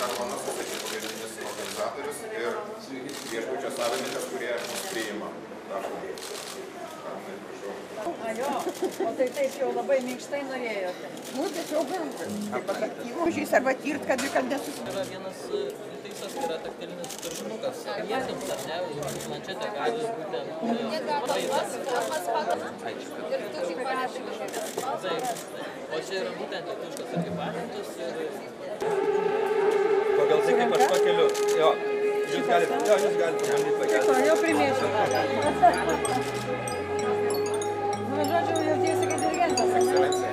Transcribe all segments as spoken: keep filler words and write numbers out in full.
Šarmanas, pagrindinis organizatorius ir viešbučio savininkas, kurie mus priima. A jo, o tai taip jau labai minkštai norėjote. Nu, tiesiog taip atraktyvų arba tirt, kad ir kad nesusitikti. Yra vienas įtaisas, tai yra taktilinis tušinukas. Jėsiams ar ne, planšetė gali būtent... Jie gali pats pagal ir tu tik parašyti. Taip, o čia yra būtent lietuviškas irgi patentus ir... Pagal tai, kaip aš pakeliu, jo, jūs galite, jo, jūs galite pabandyti pakelti. Jau primėsiu. Nu, žodžiu, jautiesi kaip dirigentas.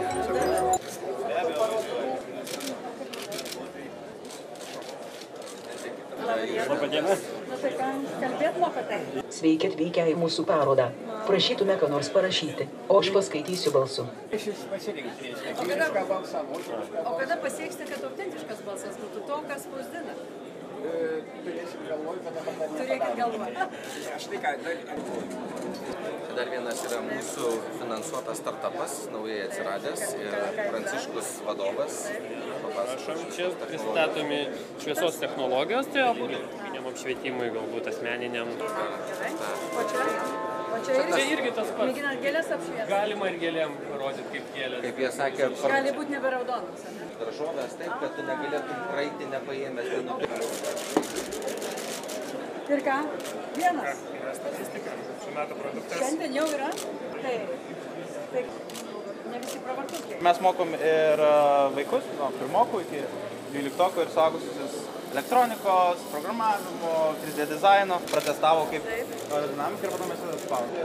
Labadiena. Nu, tai ką, kalbėt mokate? Sveiki atvykę į mūsų parodą. Prašytume, ką nors parašyti, o aš paskaitysiu balsu. O kada, o kada pasieksite, kad autentiškas balsas būtų to, kas spausdina? Turėsim galvoj, bet dabar dar Turėkit galvoj. Aš tai ką, dar... Dar vienas yra mūsų finansuotas startupas, naujai atsiradęs ir Pranciškus vadovas. Prašom, čia pristatomi šviesos technologijos, tai aplininiam apšvietimui, galbūt asmeniniam. O čia? O čia irgi, Čia irgi tas pats. mėginant gėlės apšviesti? Galima ir gėlėm parodyti, kaip gėlės. Kaip jie sakė, Gali būti nebe raudonas. daržovės taip, kad tu negalėtum praeiti nepaėmęs vienų. Ir ką? Vienas? Yra statistika, šių metų produktas. Šiandien jau yra? Tai, tai ne visi pravartukiai. Mes mokom ir vaikus, nuo pirmokų iki dvyliktokų ir suaugusius elektronikos, programavimo, trys D dizaino, protestavo kaip aerodinamika ir potom mes atspaudėme.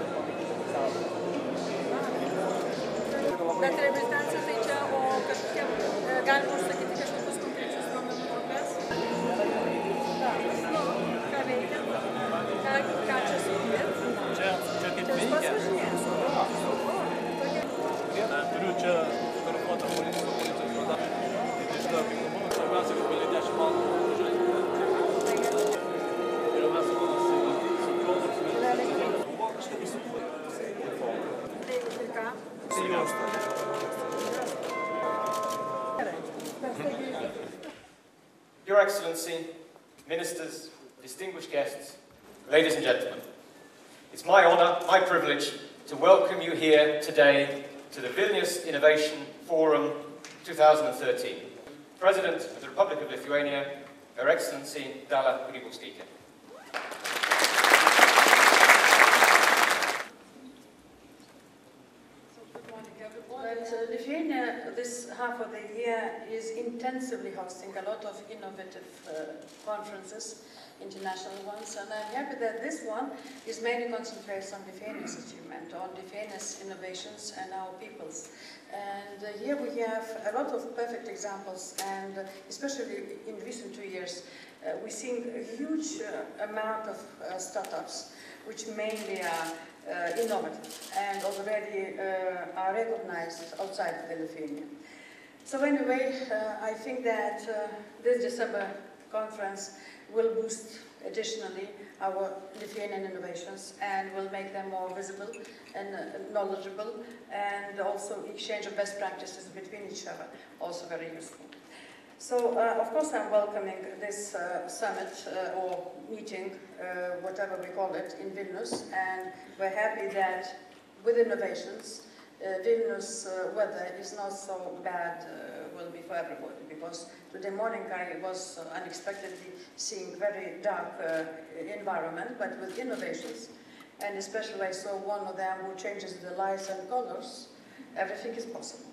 Bet reabilitacija tai čia, o kažkokie, galima užsakyti kažkokius konkrečius duomenų kopias? Nu, ką veikia? Ką, ką čia sukūrėt? Čia, čia kaip Jūs pats veikia. važinėjęs? Na, turiu čia fotografuotą policijos policijos radarą. Tai žinau, kaip kalbama, svarbiausia, kad gali dešimt valandų važiuoti. Ir mes su kaunas buvo kažkaip įsikūrė. Tai ką? Your Excellency, Ministers, distinguished guests, ladies and gentlemen, it's my honor, my privilege to welcome you here today to the Vilnius Innovation Forum two thousand thirteen. President of the Republic of Lithuania, Her Excellency Dalia Grybauskaitė. But uh, Lithuania, this half of the year, is intensively hosting a lot of innovative uh, conferences, international ones, and I'm happy that this one is mainly concentrates on Lithuania's achievement, on Lithuania's innovations and our peoples. And uh, here we have a lot of perfect examples, and uh, especially in recent two years, uh, we're seeing a huge uh, amount of uh, startups, which mainly are uh, innovative and already uh, are recognized outside of Lithuania. So anyway, uh, I think that uh, this December conference will boost additionally our Lithuanian innovations and will make them more visible and uh, knowledgeable, and also exchange of best practices between each other, also very useful. So, uh, of course, I'm welcoming this uh, summit uh, or meeting, uh, whatever we call it, in Vilnius, and we're happy that with innovations, uh, Vilnius uh, weather is not so bad, uh, will be for everybody, because today morning I was uh, unexpectedly seeing very dark uh, environment, but with innovations, and especially I saw one of them who changes the lights and colors, everything is possible.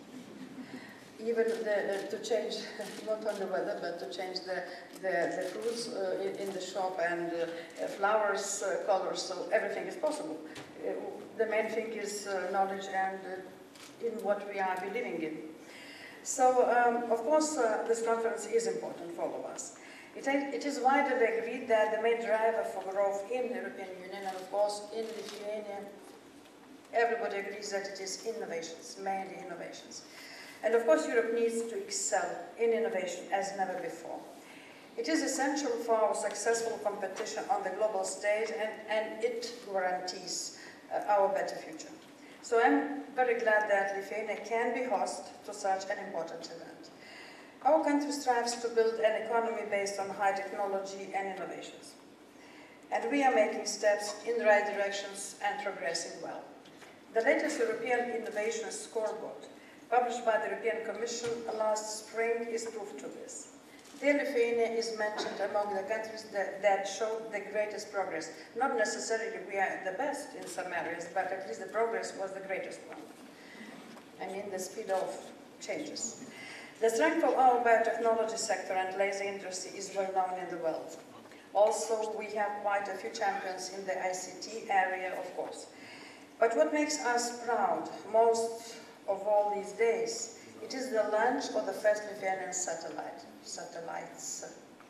Even the, uh, to change not only weather, but to change the, the, the fruits uh, in, in the shop and uh, flowers, uh, colors, so everything is possible. Uh, the main thing is uh, knowledge and uh, in what we are believing in. So, um, of course, uh, this conference is important for all of us. It, it is widely agreed that the main driver for growth in the European Union, and of course in Lithuania, everybody agrees that it is innovations, mainly innovations. And of course, Europe needs to excel in innovation as never before. It is essential for our successful competition on the global stage, and, and it guarantees uh, our better future. So I'm very glad that Lithuania can be host to such an important event. Our country strives to build an economy based on high technology and innovations. And we are making steps in the right directions and progressing well. The latest European Innovation Scoreboard, published by the European Commission last spring, is proof to this. There, Lithuania is mentioned among the countries that, that showed the greatest progress. Not necessarily we are the best in some areas, but at least the progress was the greatest one. I mean the speed of changes. The strength of our biotechnology sector and laser industry is well known in the world. Also, we have quite a few champions in the I C T area, of course. But what makes us proud most of all these days, it is the launch of the first Lithuanian satellite, satellites.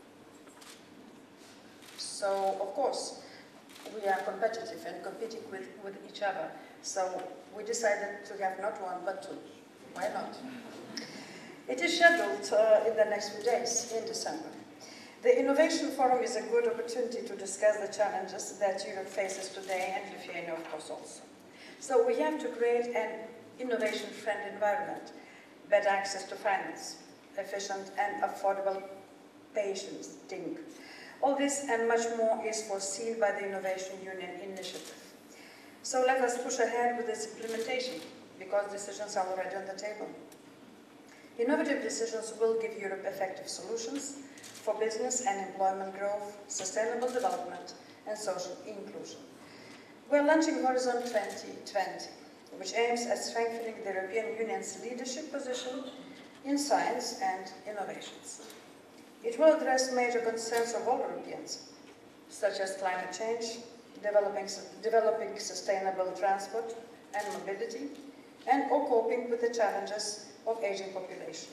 So, of course, we are competitive and competing with, with each other. So we decided to have not one, but two. Why not? It is scheduled uh, in the next few days, in December. The Innovation Forum is a good opportunity to discuss the challenges that Europe faces today, and Lithuania, of course, also. So we have to create an innovation-friendly environment, better access to finance, efficient and affordable patenting. All this and much more is foreseen by the Innovation Union initiative. So let us push ahead with its implementation, because decisions are already on the table. Innovative decisions will give Europe effective solutions for business and employment growth, sustainable development, and social inclusion. We are launching Horizon twenty twenty, which aims at strengthening the European Union's leadership position in science and innovations. It will address major concerns of all Europeans, such as climate change, developing, developing sustainable transport and mobility, and or coping with the challenges of aging population.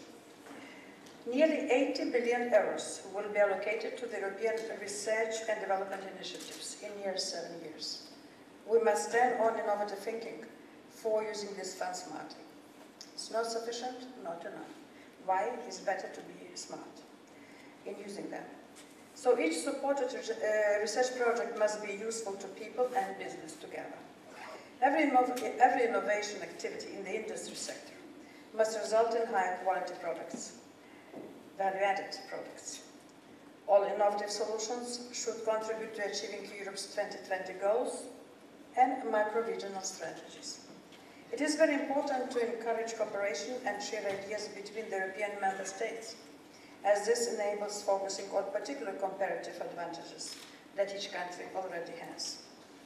Nearly eighty billion euros will be allocated to the European research and development initiatives in near seven years. We must stand on innovative thinking for using these funds smartly. It's not sufficient, not enough. Why? It's better to be smart in using them. So each supported uh, research project must be useful to people and business together. Every, every innovation activity in the industry sector must result in higher quality products, value-added products. All innovative solutions should contribute to achieving Europe's twenty twenty goals and micro-regional strategies. It is very important to encourage cooperation and share ideas between the European member states, as this enables focusing on particular comparative advantages that each country already has.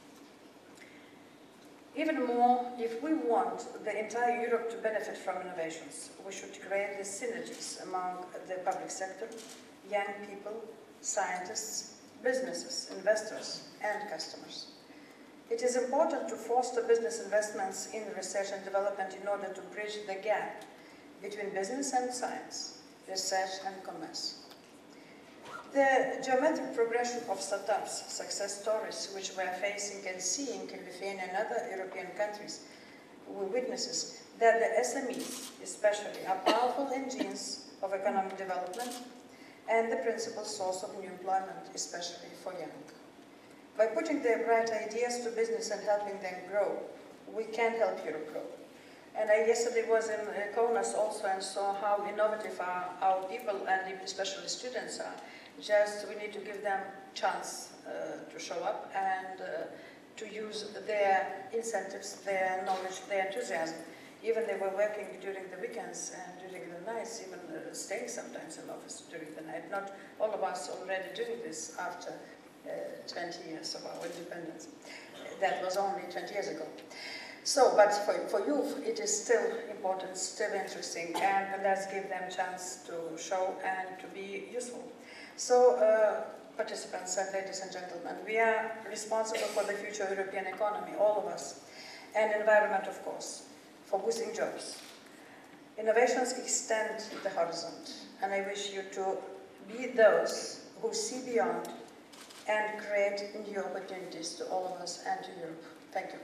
Even more, if we want the entire Europe to benefit from innovations, we should create the synergies among the public sector, young people, scientists, businesses, investors, and customers. It is important to foster business investments in research and development in order to bridge the gap between business and science, research and commerce. The geometric progression of startups, success stories which we are facing and seeing in Lithuania and other European countries, we witnesses that the S M Es, especially, are powerful engines of economic development and the principal source of new employment, especially for young. By putting their bright ideas to business and helping them grow, we can help Europe grow. And I yesterday was in Kaunas also and saw how innovative our, our people and especially students are. Just we need to give them a chance uh, to show up and uh, to use their incentives, their knowledge, their enthusiasm. Even they were working during the weekends and during the nights, even uh, staying sometimes in office during the night. Not all of us already doing this after uh, twenty years of our independence. That was only twenty years ago. So, but for, for youth, it is still important, still interesting, and let's give them a chance to show and to be useful. So, uh, participants and ladies and gentlemen, we are responsible for the future European economy, all of us, and environment, of course, for boosting jobs. Innovations extend the horizon, and I wish you to be those who see beyond and create new opportunities to all of us and to Europe. Thank you.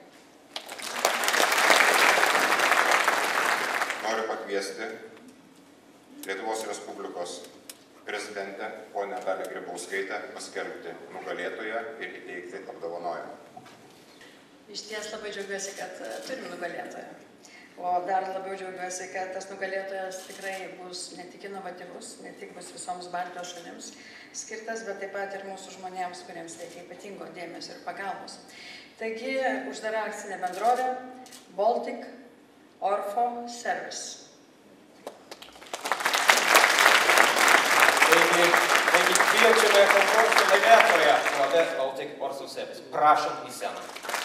Noriu pakviesti Lietuvos Respublikos prezidentę ponę Dalią Grybauskaitę paskelbti nugalėtoją ir įteikti apdovanojimą. Iš ties labai džiaugiuosi, kad turime nugalėtoją. O dar labiau džiaugiuosi, kad tas nugalėtojas tikrai bus ne tik inovatyvus, ne tik bus visoms Baltijos šalims skirtas, bet taip pat ir mūsų žmonėms, kuriems reikia ypatingo dėmesio ir pagalbos. Taigi, uždara akcinė bendrovė Baltic Orpho Service. Taigi, taigi kviečiame konkurso laimėtoją uab Baltic Orpho Service. Prašom į sceną.